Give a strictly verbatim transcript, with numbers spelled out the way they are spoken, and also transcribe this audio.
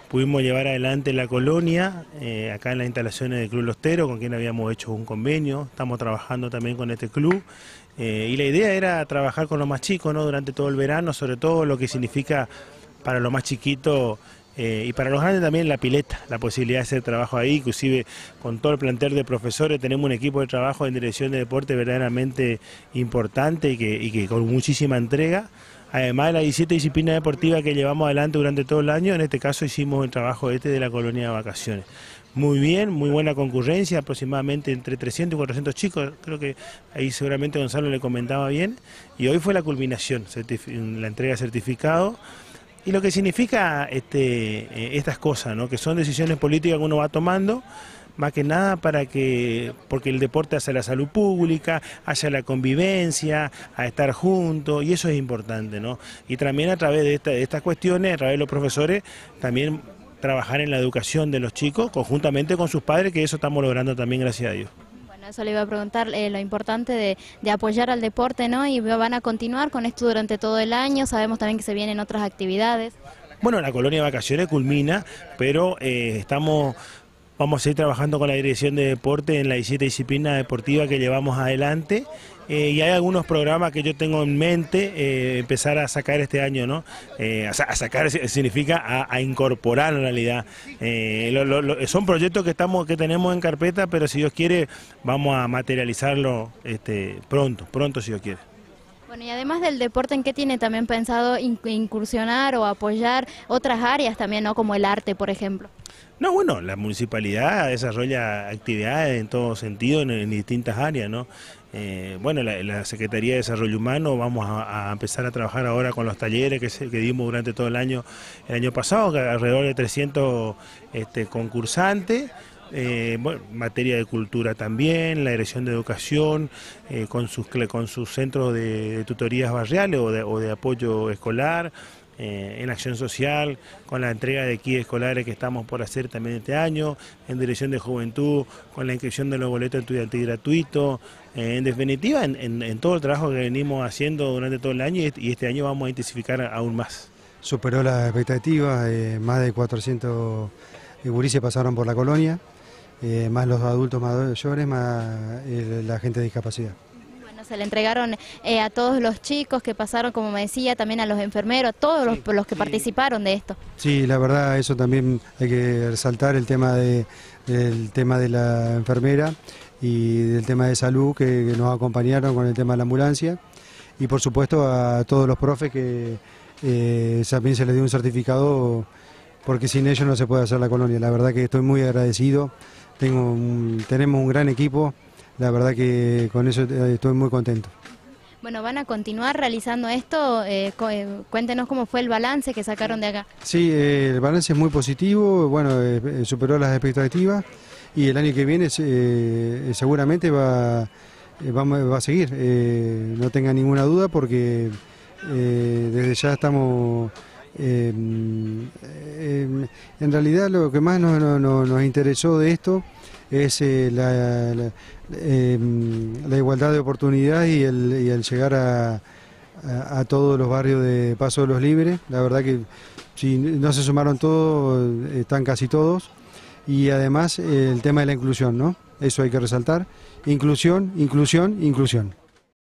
pudimos llevar adelante la colonia, eh, acá en las instalaciones del Club Lostero, con quien habíamos hecho un convenio. Estamos trabajando también con este club. Eh, y la idea era trabajar con los más chicos, ¿no?, durante todo el verano, sobre todo lo que significa para los más chiquitos eh, y para los grandes también la pileta, la posibilidad de hacer trabajo ahí, inclusive con todo el plantel de profesores tenemos un equipo de trabajo en dirección de deporte verdaderamente importante y que, y que con muchísima entrega. Además de las diecisiete disciplinas deportivas que llevamos adelante durante todo el año, en este caso hicimos el trabajo este de la colonia de vacaciones. Muy bien, muy buena concurrencia, aproximadamente entre trescientos y cuatrocientos chicos, creo que ahí seguramente Gonzalo le comentaba bien, y hoy fue la culminación, la entrega de certificado, y lo que significa este, estas cosas, ¿no?, que son decisiones políticas que uno va tomando, más que nada para que, porque el deporte hace la salud pública, hace la convivencia, a estar juntos, y eso es importante, ¿no? Y también a través de, esta, de estas cuestiones, a través de los profesores, también trabajar en la educación de los chicos, conjuntamente con sus padres, que eso estamos logrando también, gracias a Dios. Bueno, eso le iba a preguntar, eh, lo importante de, de apoyar al deporte, ¿no? Y van a continuar con esto durante todo el año, sabemos también que se vienen otras actividades. Bueno, la colonia de vacaciones culmina, pero eh, estamos... Vamos a ir trabajando con la Dirección de Deporte en las diecisiete disciplinas deportivas que llevamos adelante eh, y hay algunos programas que yo tengo en mente eh, empezar a sacar este año, ¿no? Eh, a, a sacar significa a, a incorporar en realidad. Eh, lo, lo, lo, son proyectos que estamos que tenemos en carpeta, pero si Dios quiere vamos a materializarlo este, pronto, pronto si Dios quiere. Bueno, y además del deporte, ¿en qué tiene también pensado incursionar o apoyar otras áreas también, ¿no?, como el arte, por ejemplo? No, bueno, la municipalidad desarrolla actividades en todo sentido, en, en distintas áreas, ¿no? Eh, bueno, la, la Secretaría de Desarrollo Humano, vamos a, a empezar a trabajar ahora con los talleres que, se, que dimos durante todo el año, el año pasado, que alrededor de trescientos este, concursantes. Eh, bueno, materia de cultura también, la Dirección de Educación, eh, con, sus, con sus centros de, de tutorías barriales o de, o de apoyo escolar, eh, en acción social, con la entrega de kits escolares que estamos por hacer también este año, en Dirección de Juventud, con la inscripción de los boletos estudiantiles gratuitos, eh, en definitiva, en, en, en todo el trabajo que venimos haciendo durante todo el año y, y este año vamos a intensificar aún más. Superó las expectativas, eh, más de cuatrocientos gurises pasaron por la colonia. Eh, más los adultos mayores, más eh, la gente de discapacidad. Bueno, se le entregaron eh, a todos los chicos que pasaron, como me decía, también a los enfermeros, a todos sí, los, los que sí. participaron de esto. Sí, la verdad, eso también hay que resaltar, el tema de, del tema de la enfermera y del tema de salud que, que nos acompañaron con el tema de la ambulancia, y por supuesto a todos los profes que eh, también se les dio un certificado, porque sin ellos no se puede hacer la colonia. La verdad que estoy muy agradecido. Tengo un, tenemos un gran equipo, la verdad que con eso estoy muy contento. Bueno, ¿van a continuar realizando esto? Eh, cuéntenos cómo fue el balance que sacaron de acá. Sí, eh, el balance es muy positivo, bueno, eh, superó las expectativas y el año que viene eh, seguramente va, eh, va, va a seguir, eh, no tenga ninguna duda, porque eh, desde ya estamos... Eh, eh, en realidad lo que más nos, nos, nos interesó de esto es eh, la, la, eh, la igualdad de oportunidad y el, y el llegar a, a, a todos los barrios de Paso de los Libres. La verdad que si no se sumaron todos, están casi todos, y además eh, el tema de la inclusión, ¿no? Eso hay que resaltar, inclusión, inclusión, inclusión.